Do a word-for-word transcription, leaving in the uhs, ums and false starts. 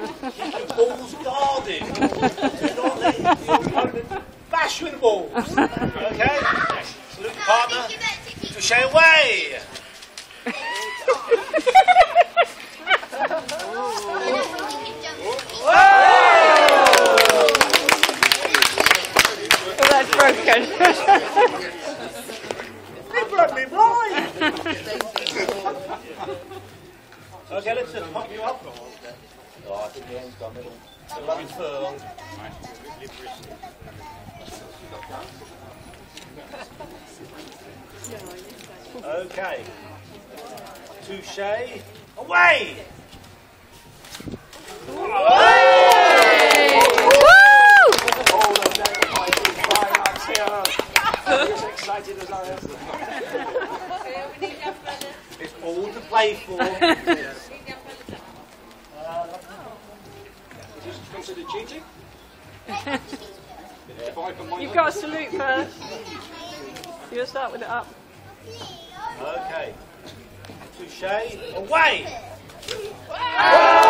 Keep your balls guarded. Do not let your opponent bash with the balls. Okay? Salute your partner. Touche away. Oh, that's broken. It broke me blind. Okay, let's just pop you up. Oh, I think the end's gone middle. So run furlong. Okay. Touche. Away! It's all to play for. Is this considered cheating? You've got to salute first. You'll start with it up. Okay. Touche. Away!